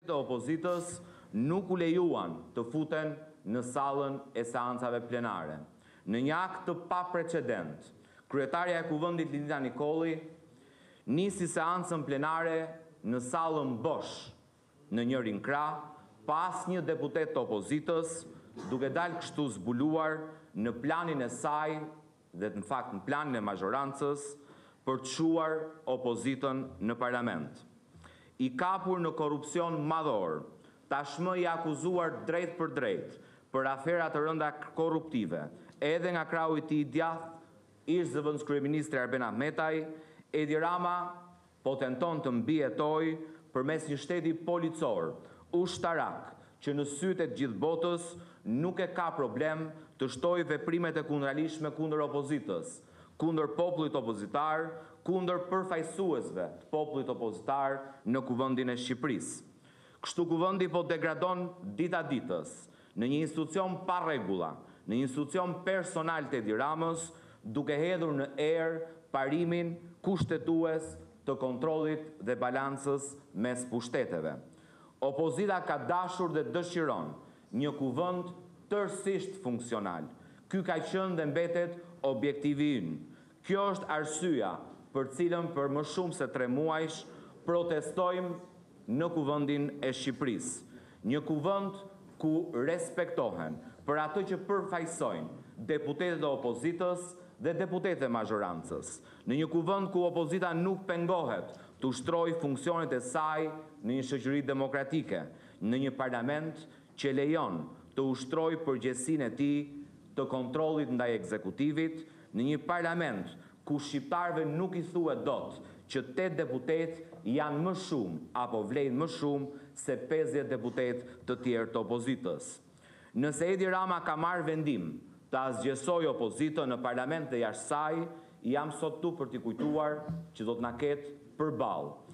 të opozitës nuk u lejuan të futen në sallën e seancave plenare. Në një akt të paprecedent, kryetarja e Kuvendit Lidita Nikolli nisi seancën plenare në sallën bosh në njërin krah, pa asnjë deputet të opozitës, duke dalë kështu zbuluar në planin e saj dhe në fakt në planin e majorancës për të çuar opozitën në parlament. I kapur në korrupsion madhor, tashmë i akuzuar drejt për afera të rënda korruptive, edhe nga krahu i tij i djathtë, ish zëvendës kryeministri Arben Ahmetaj, Edi Rama po tenton të mbijetojë përmes një shteti policor, ushtarak, që në sytë e gjithë botës nuk e ka problem të shtojë veprimet e kundëralishme kundër opozitës, kundër popullit opozitar, kundër përfaqësuesve të popullit opozitar në Kuvendin e Shqipërisë. Kështu kuvendi po degradon dita ditës në një institucion pa rregulla, në një institucion personal të Edi Ramës, duke hedhur në erë parimin kushtetues të kontrollit dhe balancës mes pushteteve. Opozita ka dashur dhe dëshiron një kuvend tërësisht funksional. Ky ka qenë dhe mbetet objektivi ynë. Kjo është arsyeja për cilën për më shumë se 3 muajsh protestojmë në Kuvendin e Shqipërisë. Një kuvend ku respektohen për ato që përfaqësojnë deputetët e opozitës dhe deputetët e majorancës. Në një kuvend ku opozita nuk pengohet të ushtrojë funksionet e saj në një shoqëri demokratike, në një parlament që lejon të ushtrojë përgjegjësinë e tij të kontrollit ndaj ekzekutivit, në një parlament ku shqiptarëve nuk i thuhet dot që 8 deputet janë më shumë apo vlejnë më shumë se 50 deputet të tjerë të opozitës. Nëse Edi Rama ka marrë vendim të asgjësojë opozitën në parlament dhe jashtë saj, jam sot tu për t'i kujtuar që do të na ketë përballë